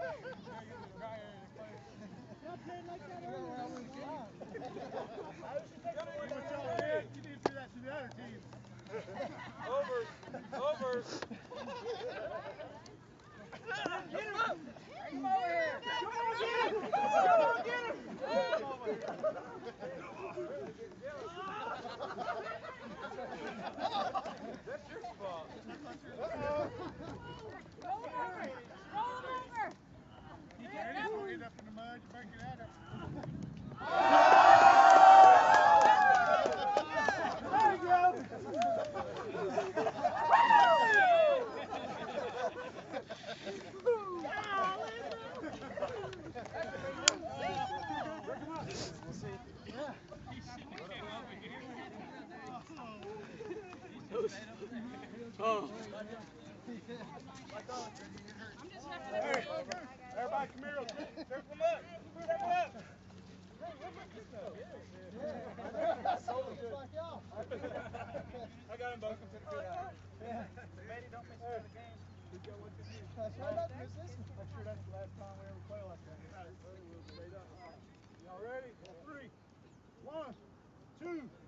Y'all played like that earlier. You need to do that to the other team. Over. Over. Get him! Come over here! Come on, get him! Come on, get him! Come over here. That's your spot. Roll him over. Roll him over. You get it up in the mud, you break it out. There you go! Oh. Hey, everybody come here. Circle him up. Circle up. I got him, Buck. Betty, don't miss another game. Make sure that's the last time we ever play like that. Y'all ready? 3, 1, 2.